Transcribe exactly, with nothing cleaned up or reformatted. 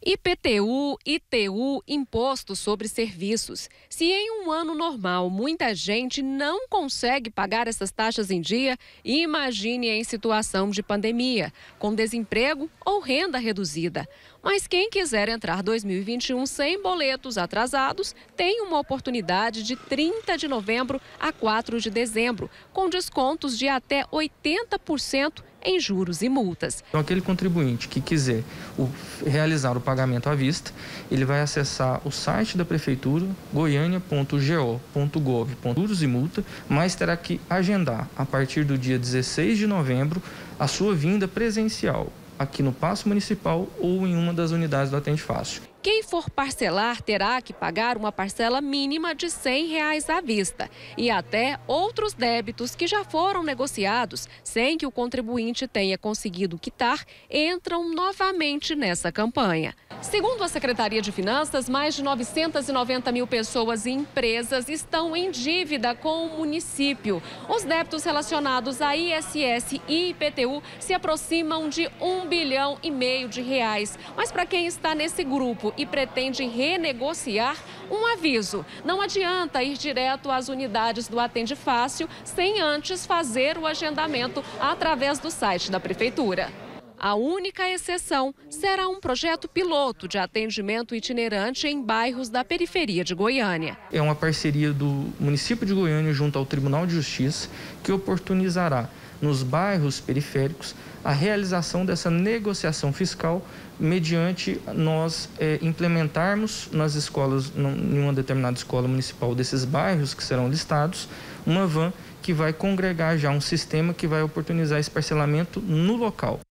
I P T U, I T U, Imposto sobre Serviços. Se em um ano normal muita gente não consegue pagar essas taxas em dia, imagine em situação de pandemia, com desemprego ou renda reduzida. Mas quem quiser entrar dois mil e vinte e um sem boletos atrasados, tem uma oportunidade de trinta de novembro a quatro de dezembro, com descontos de até oitenta por cento em juros e multas. Então, aquele contribuinte que quiser o, realizar o pagamento à vista, ele vai acessar o site da Prefeitura, goiânia ponto go ponto gov ponto br, juros e multa, mas terá que agendar, a partir do dia dezesseis de novembro, a sua vinda presencial aqui no Paço Municipal ou em uma das unidades do Atende Fácil. Quem for parcelar terá que pagar uma parcela mínima de cem reais à vista e até outros débitos que já foram negociados sem que o contribuinte tenha conseguido quitar entram novamente nessa campanha. Segundo a Secretaria de Finanças, mais de novecentas e noventa mil pessoas e empresas estão em dívida com o município. Os débitos relacionados a I S S e I P T U se aproximam de um bilhão e meio de reais. Mas para quem está nesse grupo e pretende renegociar, um aviso: não adianta ir direto às unidades do Atende Fácil sem antes fazer o agendamento através do site da Prefeitura. A única exceção será um projeto piloto de atendimento itinerante em bairros da periferia de Goiânia. É uma parceria do município de Goiânia junto ao Tribunal de Justiça que oportunizará nos bairros periféricos a realização dessa negociação fiscal mediante nós é, implementarmos nas escolas, em uma determinada escola municipal desses bairros que serão listados, uma van que vai congregar já um sistema que vai oportunizar esse parcelamento no local.